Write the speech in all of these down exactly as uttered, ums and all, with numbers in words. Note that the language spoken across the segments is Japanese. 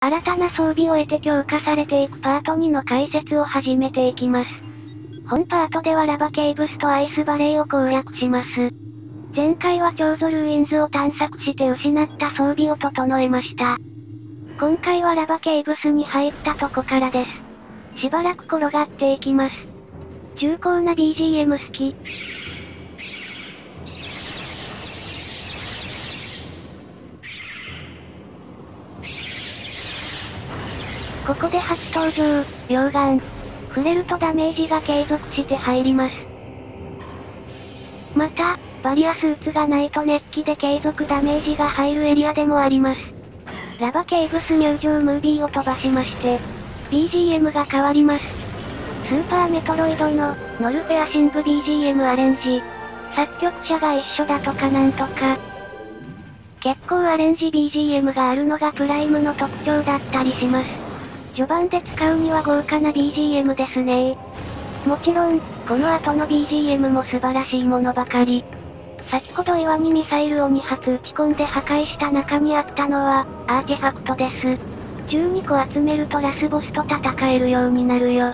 新たな装備を得て強化されていくパートにの解説を始めていきます。本パートではラバケイブスとアイスバレーを攻略します。前回は彫像ルーインズを探索して失った装備を整えました。今回はラバケイブスに入ったとこからです。しばらく転がっていきます。重厚な ビージーエム 好き。ここで初登場、溶岩。触れるとダメージが継続して入ります。また、バリアスーツがないと熱気で継続ダメージが入るエリアでもあります。ラバケイブス入場ムービーを飛ばしまして、ビージーエム が変わります。スーパーメトロイドの、ノルフェア神部 ビージーエム アレンジ。作曲者が一緒だとかなんとか。結構アレンジ ビージーエム があるのがプライムの特徴だったりします。序盤で使うには豪華な ビージーエム ですね。もちろん、この後の ビージーエム も素晴らしいものばかり。先ほど岩にミサイルをに発撃ち込んで破壊した中にあったのは、アーティファクトです。じゅうにこ集めるとラスボスと戦えるようになるよ。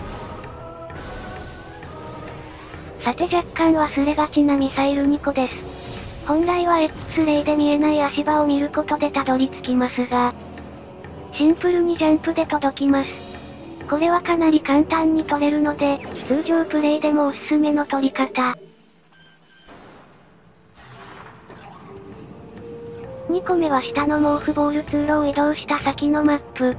さて若干忘れがちなミサイルにこです。本来は X レイで見えない足場を見ることでたどり着きますが、シンプルにジャンプで届きます。これはかなり簡単に取れるので、通常プレイでもおすすめの取り方。にこめは下の毛布ボール通路を移動した先のマップ。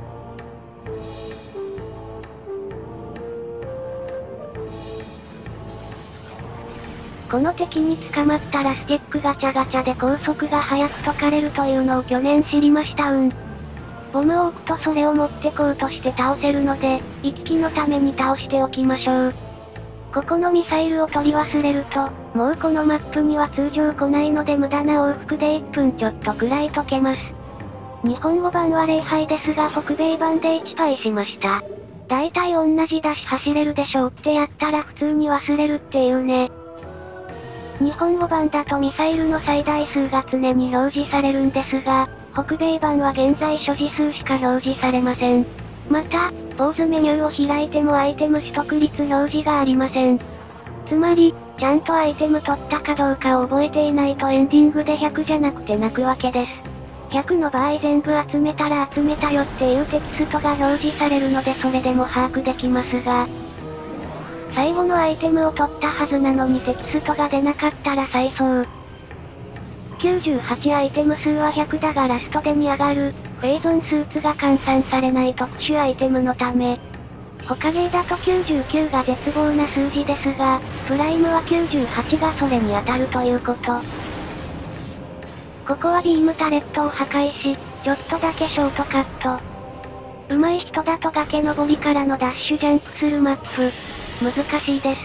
この敵に捕まったらスティックガチャガチャで高速が早く解かれるというのを去年知りましたうん。ボムを置くとそれを持ってこうとして倒せるので、一気のために倒しておきましょう。ここのミサイルを取り忘れると、もうこのマップには通常来ないので無駄な往復でいっぷんちょっとくらい解けます。日本語版は礼拝ですが北米版でいちパイしました。だいたい同じだし走れるでしょうってやったら普通に忘れるっていうね。日本語版だとミサイルの最大数が常に表示されるんですが、北米版は現在所持数しか表示されません。また、ポーズメニューを開いてもアイテム取得率表示がありません。つまり、ちゃんとアイテム取ったかどうかを覚えていないとエンディングでひゃくじゃなくて泣くわけです。ひゃくの場合全部集めたら集めたよっていうテキストが表示されるのでそれでも把握できますが、最後のアイテムを取ったはずなのにテキストが出なかったら再送。きゅうじゅうはちアイテム数はひゃくだがラストでに上がる、フェイゾンスーツが換算されない特殊アイテムのため。他ゲーだときゅうじゅうきゅうが絶望な数字ですが、プライムはきゅうじゅうはちがそれに当たるということ。ここはビームタレットを破壊し、ちょっとだけショートカット。上手い人だと崖登りからのダッシュジャンプするマップ。難しいです。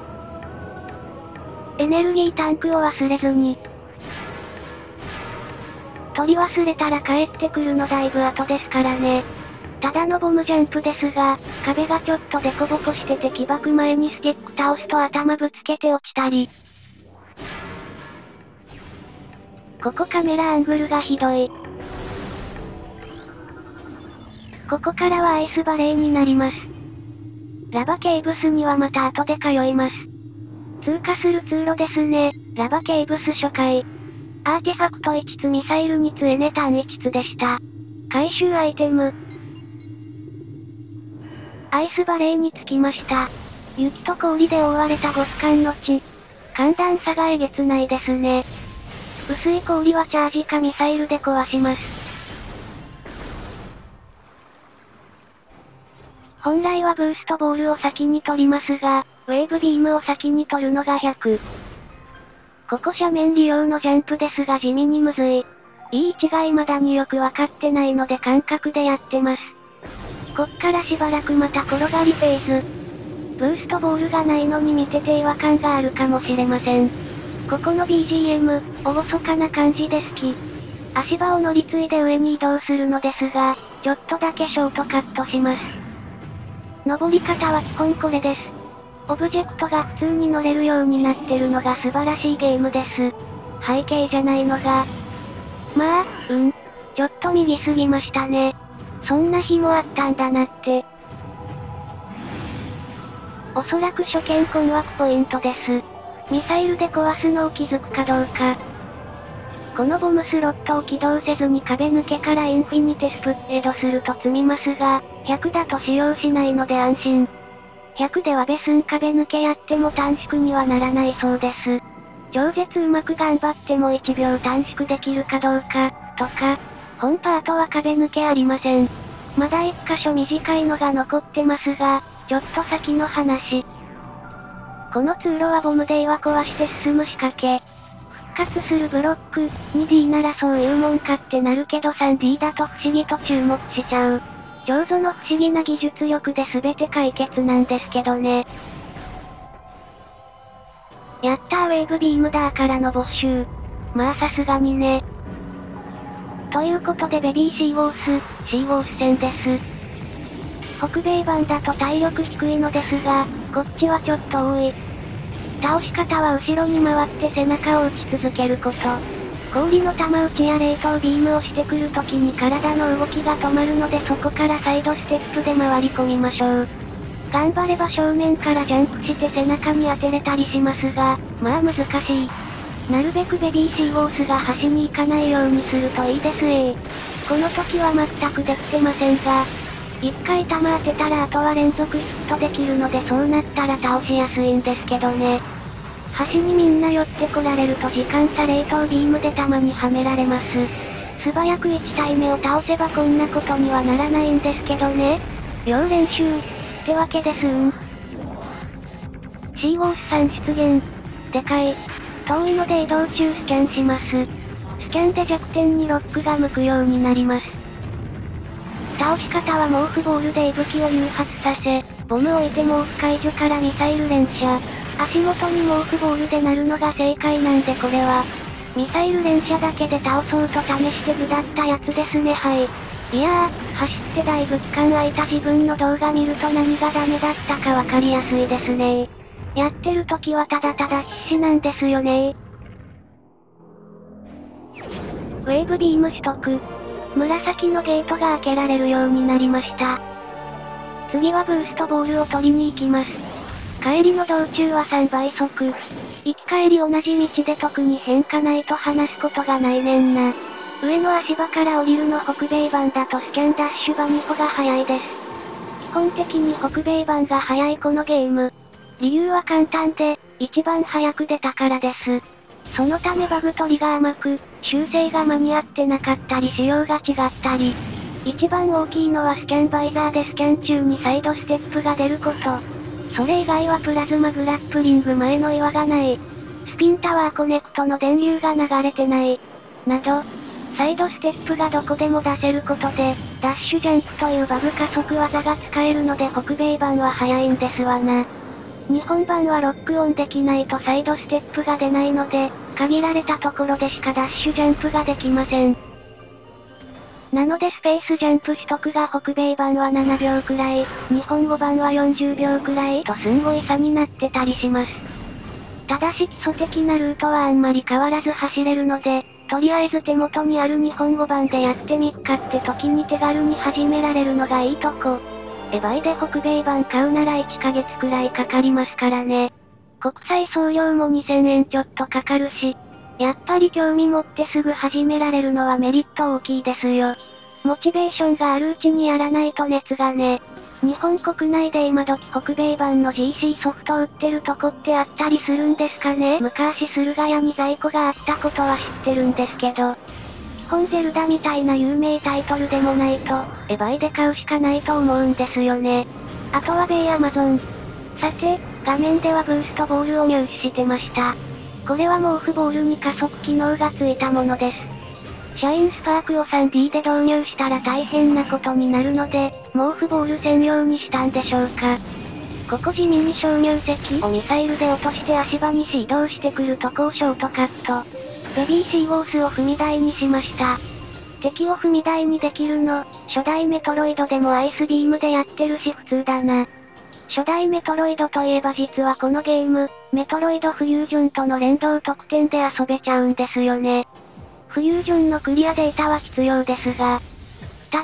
エネルギータンクを忘れずに。取り忘れたら帰ってくるのだいぶ後ですからね。ただのボムジャンプですが、壁がちょっとデコボコしてて起爆前にスティック倒すと頭ぶつけて落ちたり。ここカメラアングルがひどい。ここからはアイスバレーになります。ラバケイブスにはまた後で通います。通過する通路ですね、ラバケイブス初回。アーティファクトいつつミサイルにつエネタンいつつでした。回収アイテム。アイスバレーに着きました。雪と氷で覆われた極寒の地。寒暖差がえげつないですね。薄い氷はチャージかミサイルで壊します。本来はブーストボールを先に取りますが、ウェーブビームを先に取るのがひゃく。ここ斜面利用のジャンプですが地味にむずい。いい位置が未だによくわかってないので感覚でやってます。こっからしばらくまた転がりフェーズ。ブーストボールがないのに見てて違和感があるかもしれません。ここの ビージーエム、おごそかな感じで好き。足場を乗り継いで上に移動するのですが、ちょっとだけショートカットします。登り方は基本これです。オブジェクトが普通に乗れるようになってるのが素晴らしいゲームです。背景じゃないのが。まあ、うん。ちょっと右すぎましたね。 そんな日もあったんだなって。おそらく初見困惑ポイントです。ミサイルで壊すのを気づくかどうか。このボムスロットを起動せずに壁抜けからインフィニテスプッエドすると積みますが、ひゃくだと使用しないので安心。ひゃくではベスン壁抜けやっても短縮にはならないそうです。超絶うまく頑張ってもいちびょう短縮できるかどうか、とか、本パートは壁抜けありません。まだいっかしょ短いのが残ってますが、ちょっと先の話。この通路はボムデイは壊して進む仕掛け。復活するブロック、にディー ならそういうもんかってなるけど スリーディー だと不思議と注目しちゃう。彫像の不思議な技術力で全て解決なんですけどね。やったーウェーブビームダーからの没収。まあさすがにね。ということでベビーシーウォース、シーウォース戦です。北米版だと体力低いのですが、こっちはちょっと多い。倒し方は後ろに回って背中を打ち続けること。氷の玉打ちや冷凍ビームをしてくるときに体の動きが止まるのでそこからサイドステップで回り込みましょう。頑張れば正面からジャンプして背中に当てれたりしますが、まあ難しい。なるべくベビーシーウォースが端に行かないようにするといいですえ。この時は全くできてませんが、一回弾当てたらあとは連続ヒットできるのでそうなったら倒しやすいんですけどね。端にみんな寄ってこられると時間差冷凍ビームで弾にはめられます。素早くいち体目を倒せばこんなことにはならないんですけどね。要練習。ってわけですん。シーウォースさん出現。でかい。遠いので移動中スキャンします。スキャンで弱点にロックが向くようになります。倒し方は毛布ボールで息吹を誘発させ、ボムを置いて毛布解除からミサイル連射。足元に毛布ボールで鳴るのが正解なんでこれは、ミサイル連射だけで倒そうと試してぐだったやつですねはい。いやー、走ってだいぶ期間空いた自分の動画見ると何がダメだったかわかりやすいですねー。やってる時はただただ必死なんですよねー。ウェーブビーム取得。紫のゲートが開けられるようになりました。次はブーストボールを取りに行きます。帰りの道中はさんばい速。行き帰り同じ道で特に変化ないと話すことがないねんな。上の足場から降りるの北米版だとスキャンダッシュ場にほが早いです。基本的に北米版が早いこのゲーム。理由は簡単で、一番早く出たからです。そのためバグ取りが甘く、修正が間に合ってなかったり仕様が違ったり。一番大きいのはスキャンバイザーでスキャン中にサイドステップが出ること。それ以外はプラズマグラップリング前の岩がない。スピンタワーコネクトの電流が流れてない。など、サイドステップがどこでも出せることで、ダッシュジャンプというバグ加速技が使えるので北米版は早いんですわな。日本版はロックオンできないとサイドステップが出ないので、限られたところでしかダッシュジャンプができません。なのでスペースジャンプ取得が北米版はななびょうくらい、日本語版はよんじゅうびょうくらいとすんごい差になってたりします。ただし基礎的なルートはあんまり変わらず走れるので、とりあえず手元にある日本語版でやってみっかって時に手軽に始められるのがいいとこ。エバイで北米版買うならいっかげつくらいかかりますからね。国際送料もにせんえんちょっとかかるし、やっぱり興味持ってすぐ始められるのはメリット大きいですよ。モチベーションがあるうちにやらないと熱がね。日本国内で今時北米版の ジーシー ソフト売ってるとこってあったりするんですかね。昔駿河屋に在庫があったことは知ってるんですけど。基本ゼルダみたいな有名タイトルでもないと、エバイで買うしかないと思うんですよね。あとは米アマゾン。さて、画面ではブーストボールを入手してました。これは毛布ボールに加速機能がついたものです。シャインスパークを スリーディー で導入したら大変なことになるので、毛布ボール専用にしたんでしょうか。ここ地味に鍾乳石をミサイルで落として足場にし移動してくるとこをショートカット。ベビーシーウォースを踏み台にしました。敵を踏み台にできるの、初代メトロイドでもアイスビームでやってるし普通だな。初代メトロイドといえば実はこのゲーム、メトロイドフュージョンとの連動特典で遊べちゃうんですよね。フュージョンのクリアデータは必要ですが。ただ、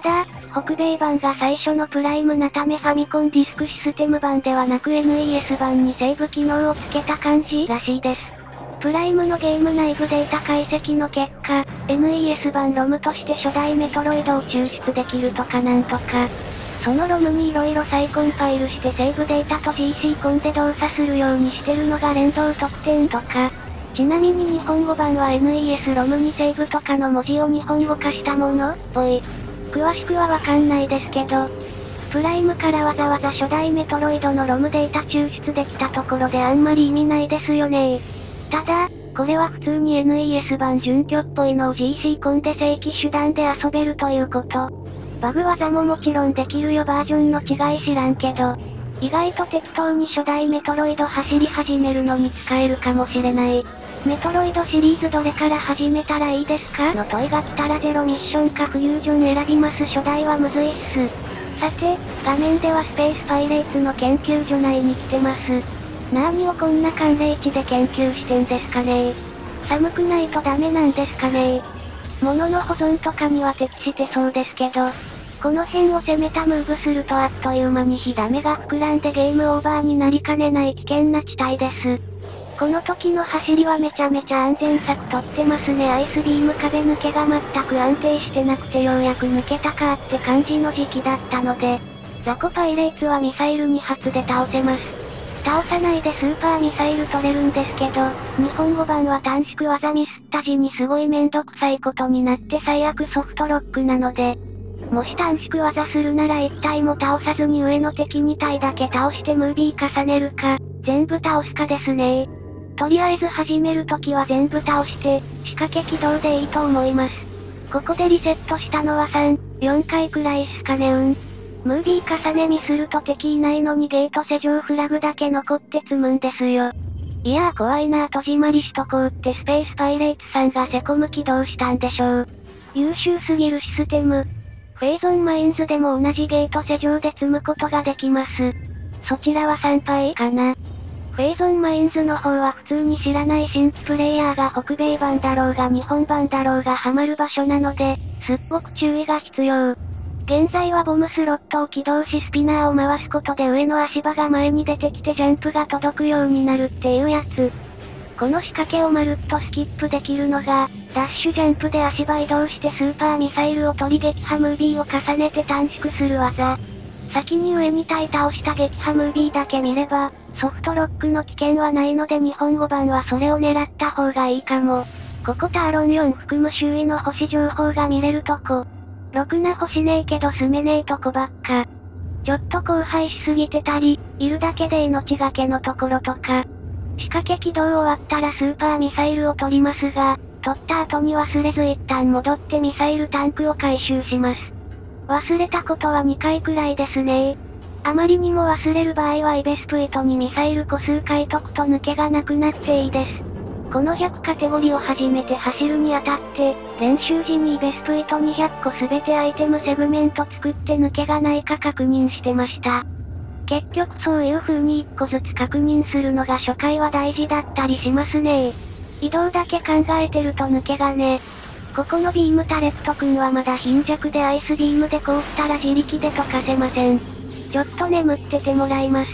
北米版が最初のプライムなためファミコンディスクシステム版ではなく エヌイーエス 版にセーブ機能を付けた感じらしいです。プライムのゲーム内部データ解析の結果、エヌイーエス 版ロムとして初代メトロイドを抽出できるとかなんとか。そのロムに色々再コンパイルしてセーブデータと ジーシー コンで動作するようにしてるのが連動特典とか。ちなみに日本語版は エヌイーエス ロムにセーブとかの文字を日本語化したものっぽい。詳しくはわかんないですけど。プライムからわざわざ初代メトロイドのロムデータ抽出できたところであんまり意味ないですよね。ただ、これは普通に エヌイーエス 版準拠っぽいのを ジーシー コンで正規手段で遊べるということ。バグ技ももちろんできるよバージョンの違い知らんけど。意外と適当に初代メトロイド走り始めるのに使えるかもしれない。メトロイドシリーズどれから始めたらいいですかの問いが来たらゼロミッションかフュージョン選びます初代はむずいっす。さて、画面ではスペースパイレーツの研究所内に来てます。なーにをこんな寒冷地で研究してんですかねー。寒くないとダメなんですかねー。物の保存とかには適してそうですけど、この辺を攻めたムーブするとあっという間に火ダメが膨らんでゲームオーバーになりかねない危険な地帯です。この時の走りはめちゃめちゃ安全策とってますね。アイスビーム壁抜けが全く安定してなくてようやく抜けたかって感じの時期だったので、ザコパイレーツはミサイルに発で倒せます。倒さないでスーパーミサイル取れるんですけど、日本語版は短縮技ミスった時にすごいめんどくさいことになって最悪ソフトロックなので、もし短縮技するなら一体も倒さずに上の敵に体だけ倒してムービー重ねるか、全部倒すかですね。とりあえず始めるときは全部倒して、仕掛け起動でいいと思います。ここでリセットしたのはさん、よんかいくらいっすかねうん。ムービー重ねミスると敵いないのにゲート施錠フラグだけ残って積むんですよ。いやー怖いなー戸締まりしとこうってスペースパイレーツさんがセコム起動したんでしょう。優秀すぎるシステム。フェイゾンマインズでも同じゲート施錠で積むことができます。そちらはさんぱいかな。フェイゾンマインズの方は普通に知らない新規プレイヤーが北米版だろうが日本版だろうがハマる場所なので、すっごく注意が必要。現在はボムスロットを起動しスピナーを回すことで上の足場が前に出てきてジャンプが届くようになるっていうやつ。この仕掛けをまるっとスキップできるのが、ダッシュジャンプで足場移動してスーパーミサイルを取り撃破ムービーを重ねて短縮する技。先に上に体倒した撃破ムービーだけ見れば、ソフトロックの危険はないので日本語版はそれを狙った方がいいかも。ここターロンよん含む周囲の星情報が見れるとこ。ろくな星ねえけど住めねえとこばっか。ちょっと荒廃しすぎてたり、いるだけで命がけのところとか。仕掛け起動終わったらスーパーミサイルを取りますが、取った後に忘れず一旦戻ってミサイルタンクを回収します。忘れたことはにかいくらいですね。あまりにも忘れる場合はイベスプイトにミサイル個数回解くと抜けがなくなっていいです。このひゃくカテゴリーを初めて走るにあたって、練習時にイベスプイトにひゃっこすべてアイテムセグメント作って抜けがないか確認してました。結局そういう風にいっこずつ確認するのが初回は大事だったりしますね。移動だけ考えてると抜けがね。ここのビームタレットくんはまだ貧弱でアイスビームでこうしたら自力で溶かせません。ちょっと眠っててもらいます。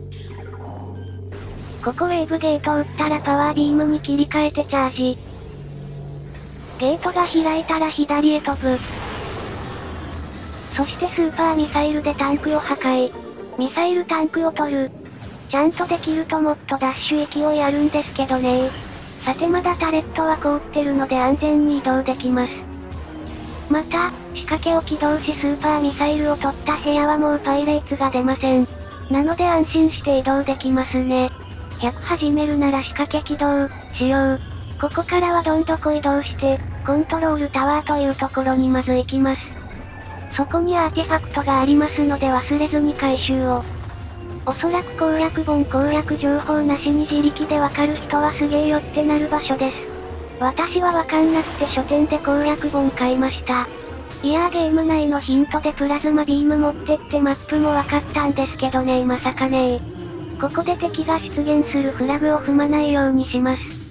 ここウェーブゲートを打ったらパワービームに切り替えてチャージ。ゲートが開いたら左へ飛ぶ。そしてスーパーミサイルでタンクを破壊。ミサイルタンクを取る。ちゃんとできるともっとダッシュ勢いあるんですけどね。さてまだタレットは凍ってるので安全に移動できます。また、仕掛けを起動しスーパーミサイルを取った部屋はもうパイレーツが出ません。なので安心して移動できますね。ひゃく始めるなら仕掛け起動、しよう。ここからはどんどこ移動して、コントロールタワーというところにまず行きます。そこにアーティファクトがありますので忘れずに回収を。おそらく攻略本攻略情報なしに自力でわかる人はすげーよってなる場所です。私はわかんなくて書店で攻略本買いました。いやーゲーム内のヒントでプラズマビーム持ってってマップもわかったんですけどねーまさかねー。ここで敵が出現するフラグを踏まないようにします。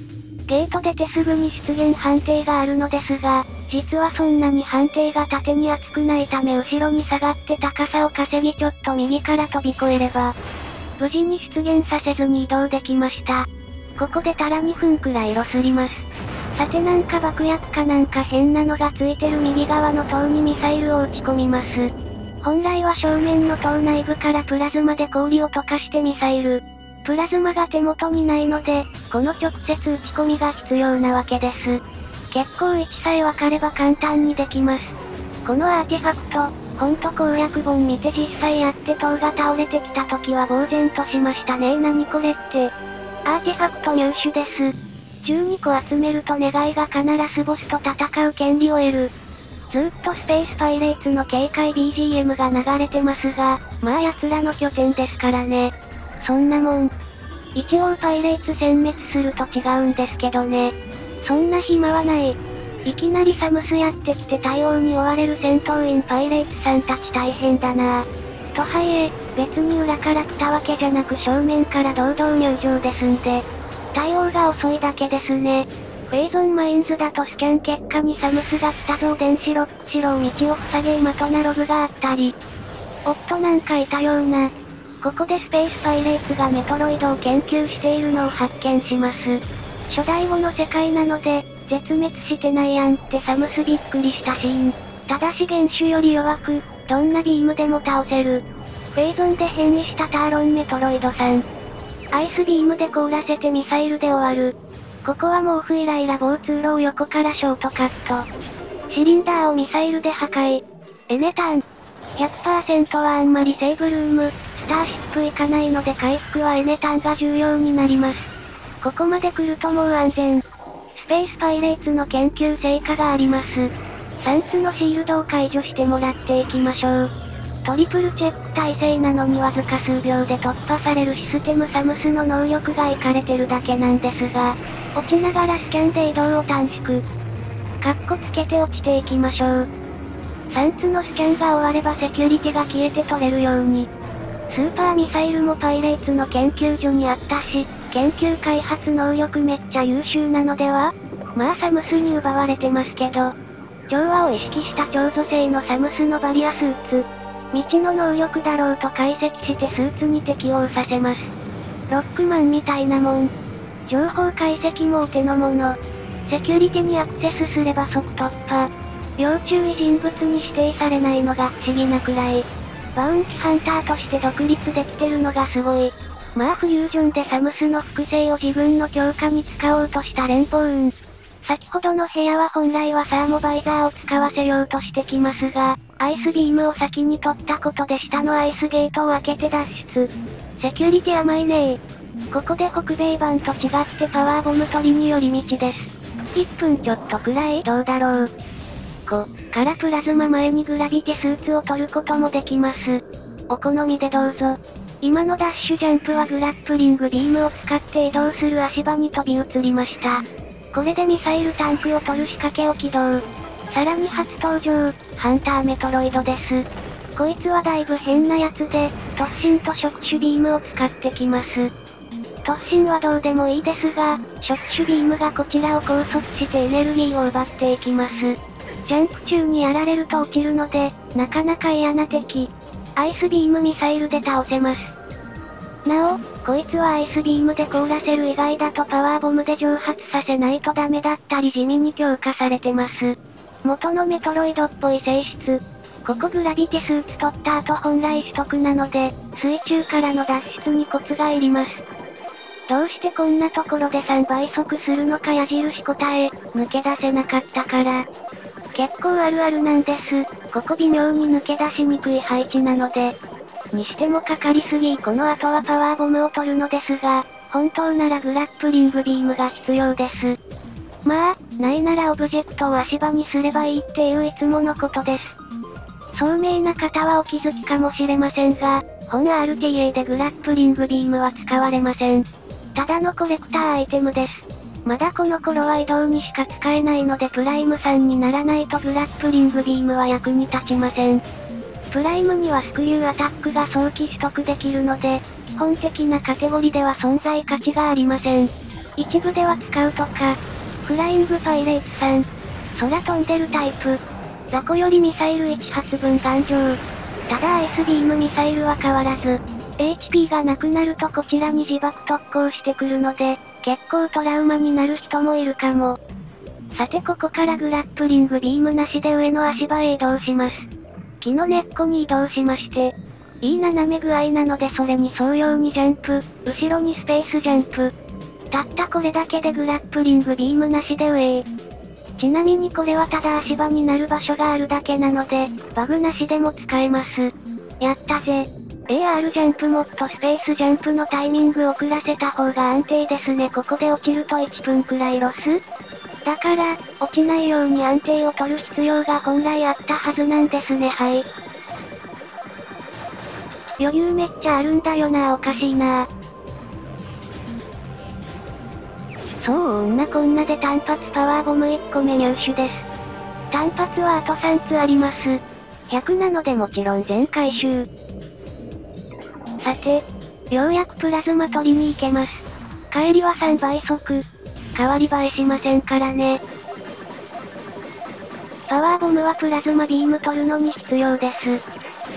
ゲート出てすぐに出現判定があるのですが、実はそんなに判定が縦に厚くないため後ろに下がって高さを稼ぎちょっと右から飛び越えれば、無事に出現させずに移動できました。ここでたらにふんくらいロスります。さてなんか爆薬かなんか変なのがついてる右側の塔にミサイルを撃ち込みます。本来は正面の塔内部からプラズマで氷を溶かしてミサイル。プラズマが手元にないので、この直接撃ち込みが必要なわけです。結構位置さえ分かれば簡単にできます。このアーティファクト、ほんと攻略本見て実際やって塔が倒れてきた時は呆然としましたね。何これって。アーティファクト入手です。じゅうにこ集めると願いが必ずボスと戦う権利を得る。ずーっとスペースパイレーツの警戒 ビージーエム が流れてますが、まあ奴らの拠点ですからね。そんなもん。一応パイレーツ殲滅すると違うんですけどね。そんな暇はない。いきなりサムスやってきて対応に追われる戦闘員パイレーツさんたち大変だなぁ。とはいえ、別に裏から来たわけじゃなく正面から堂々入場ですんで。対応が遅いだけですね。フェイゾンマインズだとスキャン結果にサムスが来たぞ電子ロックしろ道を塞げ今となログがあったり。おっとなんかいたような。ここでスペースパイレーツがメトロイドを研究しているのを発見します。初代後の世界なので、絶滅してないやんってサムスびっくりしたシーン。ただし原種より弱く、どんなビームでも倒せる。フェイゾンで変異したターロンメトロイドさん。アイスビームで凍らせてミサイルで終わる。ここは毛布イライラ棒通路を横からショートカット。シリンダーをミサイルで破壊。エネタン。ひゃくパーセント はあんまりセーブルーム、スターシップ行かないので回復はエネタンが重要になります。ここまで来るともう安全。スペースパイレーツの研究成果があります。さんつのシールドを解除してもらっていきましょう。トリプルチェック体制なのにわずか数秒で突破されるシステムサムスの能力がイカれてるだけなんですが、落ちながらスキャンで移動を短縮。カッコつけて落ちていきましょう。さんつのスキャンが終わればセキュリティが消えて取れるように。スーパーミサイルもパイレーツの研究所にあったし、研究開発能力めっちゃ優秀なのでは？まあサムスに奪われてますけど。調和を意識した超素製のサムスのバリアスーツ。未知の能力だろうと解析してスーツに適応させます。ロックマンみたいなもん。情報解析もお手の物。セキュリティにアクセスすれば即突破。要注意人物に指定されないのが不思議なくらい。バウンティハンターとして独立できてるのがすごい。まあフリュージョンでサムスの複製を自分の強化に使おうとした連邦運。先ほどの部屋は本来はサーモバイザーを使わせようとしてきますが、アイスビームを先に取ったことで下のアイスゲートを開けて脱出。セキュリティ甘いねー。ここで北米版と違ってパワーボム取りに寄り道です。いっぷんちょっとくらいどうだろう。こ、からプラズマ前にグラビティスーツを取ることもできます。お好みでどうぞ。今のダッシュジャンプはグラップリングビームを使って移動する足場に飛び移りました。これでミサイルタンクを取る仕掛けを起動。さらに初登場、ハンターメトロイドです。こいつはだいぶ変なやつで、突進と触手ビームを使ってきます。突進はどうでもいいですが、触手ビームがこちらを高速してエネルギーを奪っていきます。ジャンプ中にやられると落ちるので、なかなか嫌な敵。アイスビームミサイルで倒せます。なお、こいつはアイスビームで凍らせる以外だとパワーボムで蒸発させないとダメだったり地味に強化されてます。元のメトロイドっぽい性質。ここグラビティスーツ取った後本来取得なので、水中からの脱出にコツがいります。どうしてこんなところでさんばい速するのか矢印答え、抜け出せなかったから。結構あるあるなんです。ここ微妙に抜け出しにくい配置なので。にしてもかかりすぎこの後はパワーボムを取るのですが、本当ならグラップリングビームが必要です。まあ、ないならオブジェクトを足場にすればいいっていういつものことです。聡明な方はお気づきかもしれませんが、本 アールティーエー でグラップリングビームは使われません。ただのコレクターアイテムです。まだこの頃は移動にしか使えないのでプライムさんにならないとグラップリングビームは役に立ちません。プライムにはスクリューアタックが早期取得できるので、基本的なカテゴリでは存在価値がありません。 一部では使うとか。フライングパイレーツさん。空飛んでるタイプ。雑魚よりミサイルいち発分頑丈。ただアイスビームミサイルは変わらず、エイチピー がなくなるとこちらに自爆特攻してくるので、結構トラウマになる人もいるかも。さてここからグラップリングビームなしで上の足場へ移動します。木の根っこに移動しまして、いい斜め具合なのでそれに沿うようにジャンプ、後ろにスペースジャンプ。たったこれだけでグラップリングビームなしで上へ。ちなみにこれはただ足場になる場所があるだけなので、バグなしでも使えます。やったぜ。エーアール ジャンプもっとスペースジャンプのタイミング遅らせた方が安定ですね。ここで落ちるといっぷんくらいロス？だから、落ちないように安定を取る必要が本来あったはずなんですね。はい。余裕めっちゃあるんだよな。おかしいな。そう女こんなで単発パワーボムいっこめ入手です。単発はあとさんつあります。ひゃくなのでもちろん全回収。さて、ようやくプラズマ取りに行けます。帰りはさんばい速。変わり映えしませんからね。パワーボムはプラズマビーム取るのに必要です。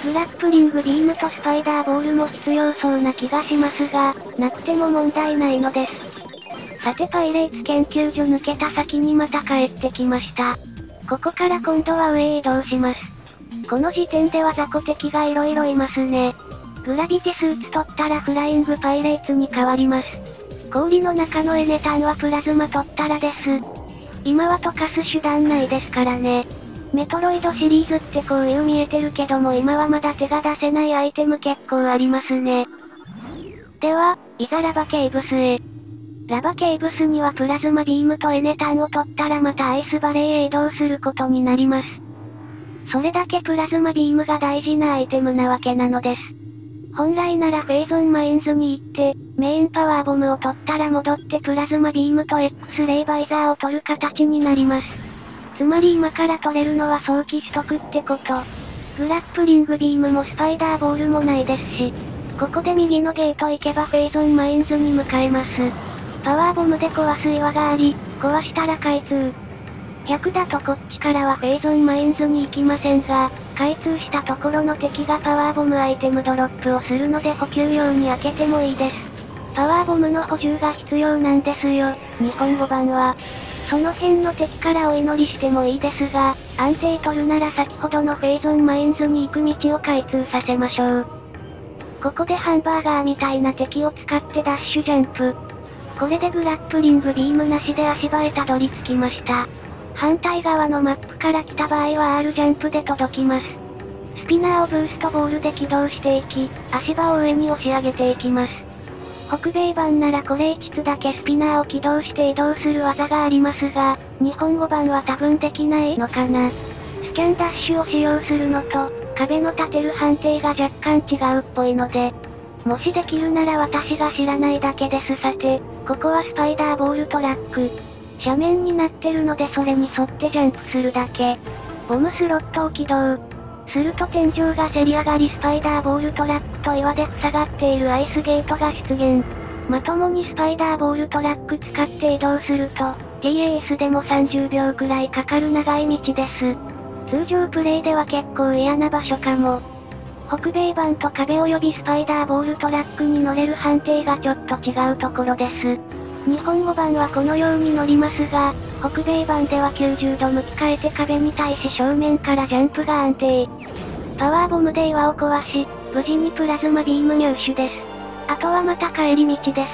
グラップリングビームとスパイダーボールも必要そうな気がしますが、なくても問題ないのです。さてパイレーツ研究所抜けた先にまた帰ってきました。ここから今度は上へ移動します。この時点では雑魚敵が色々いますね。グラビティスーツ取ったらフライングパイレーツに変わります。氷の中のエネタンはプラズマ取ったらです。今は溶かす手段ないですからね。メトロイドシリーズってこういう見えてるけども今はまだ手が出せないアイテム結構ありますね。では、いざラバケイブスへ。ラバケイブスにはプラズマビームとエネタンを取ったらまたアイスバレーへ移動することになります。それだけプラズマビームが大事なアイテムなわけなのです。本来ならフェイゾンマインズに行って、メインパワーボムを取ったら戻ってプラズマビームと X レイバイザーを取る形になります。つまり今から取れるのは早期取得ってこと。グラップリングビームもスパイダーボールもないですし、ここで右のゲート行けばフェイゾンマインズに向かえます。パワーボムで壊す岩があり、壊したら開通。ひゃくだとこっちからはフェイゾンマインズに行きませんが、開通したところの敵がパワーボムアイテムドロップをするので補給用に開けてもいいです。パワーボムの補充が必要なんですよ、日本語版は。その辺の敵からお祈りしてもいいですが、安定取るなら先ほどのフェイゾンマインズに行く道を開通させましょう。ここでハンバーガーみたいな敵を使ってダッシュジャンプ。これでグラップリングビームなしで足場へたどり着きました。反対側のマップから来た場合は R ジャンプで届きます。スピナーをブーストボールで起動していき、足場を上に押し上げていきます。北米版ならこれいつつだけスピナーを起動して移動する技がありますが、日本語版は多分できないのかな。スキャンダッシュを使用するのと、壁の立てる判定が若干違うっぽいので、もしできるなら私が知らないだけです。さて、ここはスパイダーボールトラック。斜面になってるのでそれに沿ってジャンプするだけ。ボムスロットを起動。すると天井がせり上がりスパイダーボールトラックと岩で塞がっているアイスゲートが出現。まともにスパイダーボールトラック使って移動すると、ティーエーエス でもさんじゅうびょうくらいかかる長い道です。通常プレイでは結構嫌な場所かも。北米版と壁及びスパイダーボールトラックに乗れる判定がちょっと違うところです。日本語版はこのように乗りますが、北米版ではきゅうじゅうど向き変えて壁に対し正面からジャンプが安定。パワーボムで岩を壊し、無事にプラズマビーム入手です。あとはまた帰り道です。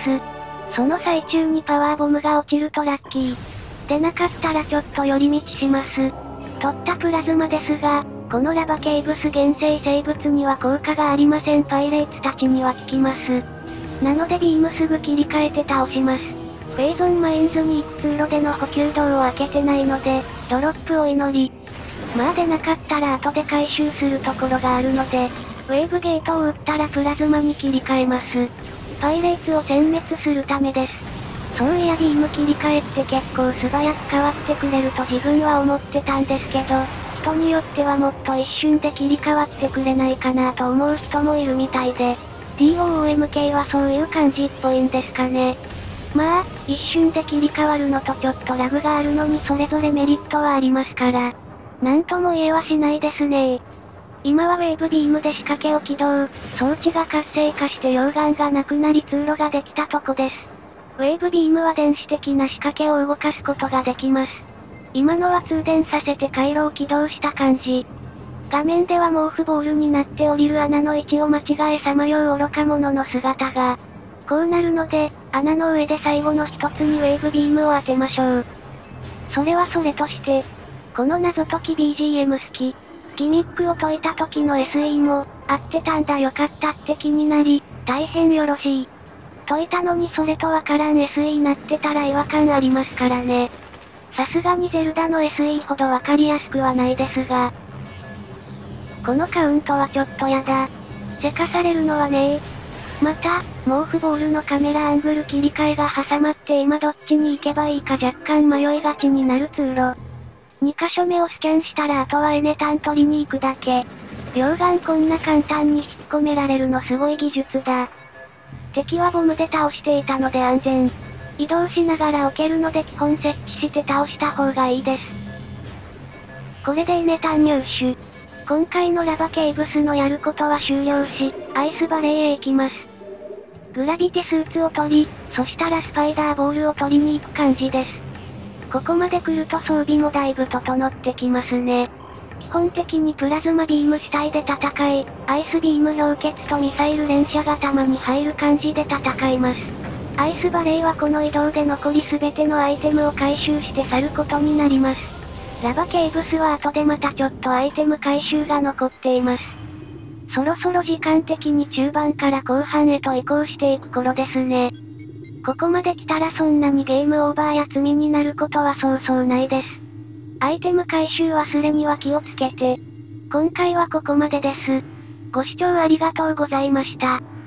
その最中にパワーボムが落ちるとラッキー。でなかったらちょっと寄り道します。取ったプラズマですが、このラバケイブス原生生物には効果がありません。パイレーツたちには効きます。なのでビームすぐ切り替えて倒します。フェイゾンマインズに行く通路での補給道を開けてないので、ドロップを祈り。まあでなかったら後で回収するところがあるので、ウェーブゲートを撃ったらプラズマに切り替えます。パイレーツを殲滅するためです。そういやビーム切り替えって結構素早く変わってくれると自分は思ってたんですけど、人によってはもっと一瞬で切り替わってくれないかなと思う人もいるみたいで、ティーオーエムケー はそういう感じっぽいんですかね。 まあ、一瞬で切り替わるのとちょっとラグがあるのにそれぞれメリットはありますから。なんとも言えはしないですね。今はウェーブビームで仕掛けを起動、装置が活性化して溶岩がなくなり通路ができたとこです。ウェーブビームは電子的な仕掛けを動かすことができます。今のは通電させて回路を起動した感じ。画面では毛布ボールになって降りる穴の位置を間違えさまよう愚か者の姿が。こうなるので、穴の上で最後の一つにウェーブビームを当てましょう。それはそれとして、この謎解き ビージーエム好き。ギミックを解いた時の エスイー も、合ってたんだよかったって気になり、大変よろしい。解いたのにそれとわからん エスイー なってたら違和感ありますからね。さすがにゼルダの エスイー ほどわかりやすくはないですが。このカウントはちょっとやだ。せかされるのはねえ。また、毛布ボールのカメラアングル切り替えが挟まって今どっちに行けばいいか若干迷いがちになる通路。にかしょめをスキャンしたらあとはエネタン取りに行くだけ。溶岩こんな簡単に引き込められるのすごい技術だ。敵はボムで倒していたので安全。移動しながら置けるので基本設置して倒した方がいいです。これでエネタン入手。今回のラバケイブスのやることは終了し、アイスバレーへ行きます。グラビティスーツを取り、そしたらスパイダーボールを取りに行く感じです。ここまで来ると装備もだいぶ整ってきますね。基本的にプラズマビーム主体で戦い、アイスビーム氷結とミサイル連射がたまに入る感じで戦います。アイスバレーはこの移動で残り全てのアイテムを回収して去ることになります。ラバケイブスは後でまたちょっとアイテム回収が残っています。そろそろ時間的に中盤から後半へと移行していく頃ですね。ここまで来たらそんなにゲームオーバーや罪になることはそうそうないです。アイテム回収忘れには気をつけて。今回はここまでです。ご視聴ありがとうございました。